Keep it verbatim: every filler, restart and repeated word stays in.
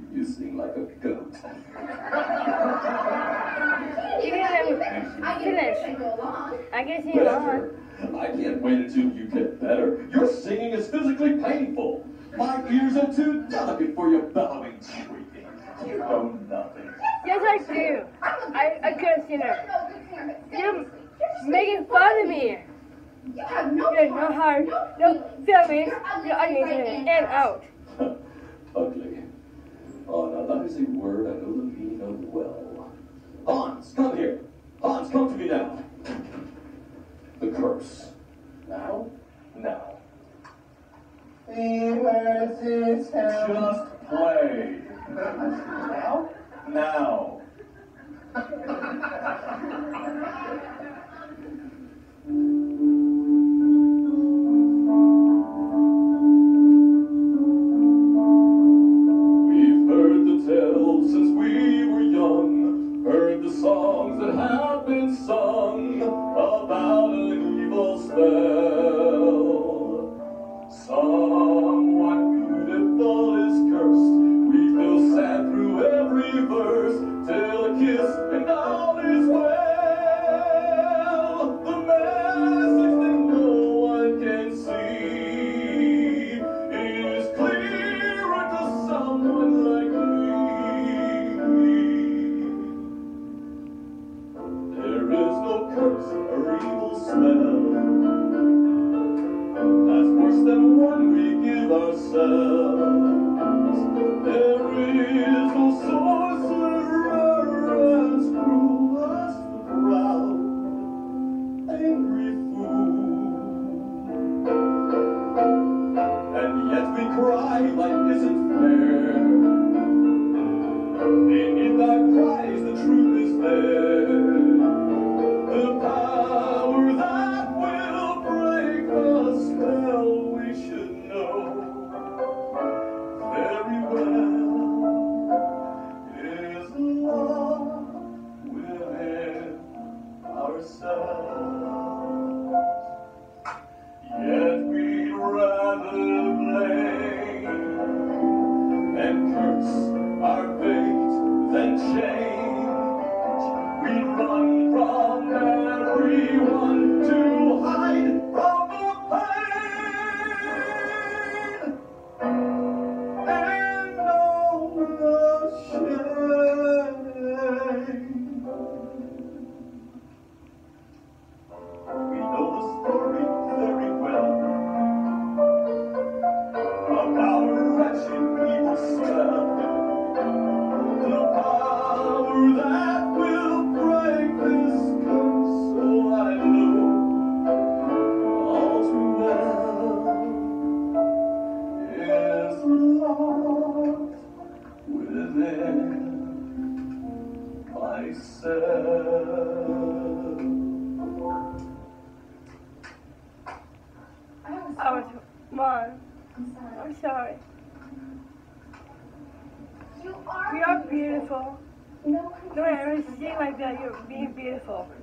You sing like a goat. You can finish. I can sing Better. I can't wait until you get better. Your singing is physically painful. My ears are too delicate for your bellowing shrieking. You know nothing. Yes, I do. I, I good singer. You're making fun of me. You have no You're no heart, no feelings. You're ugly and out. Ugly. Oh, now that is a word I know the meaning of well. Hans, come here. Hans, come to me now. The curse. Now? Now. The earth is held. Just play. Now? Now. We've heard the tales since we were young, heard the songs that have been sung about an evil spell. Someone beautiful is cursed. We feel sad through every verse, till a kiss and all is well. The message that no one can see is clearer to someone like me. There is no curse or evil spell that's worse than one we give ourselves. There is no sorcerer as cruel as the proud, angry fool. And yet we cry life isn't fair. Beneath our cries the truth is there. The power that will break the spell we should know very well is love within ourselves. Yet we'd rather blame and curse our fate than change. We'd run from everyone to hide from the pain and know the shame. We know the story very well of our wretched evil spell. The power that will break this curse, so I know all too well, is lost within myself. I was Mom. I'm sorry. I'm sorry. You are You are beautiful. No one No one ever seen like that. You're being beautiful.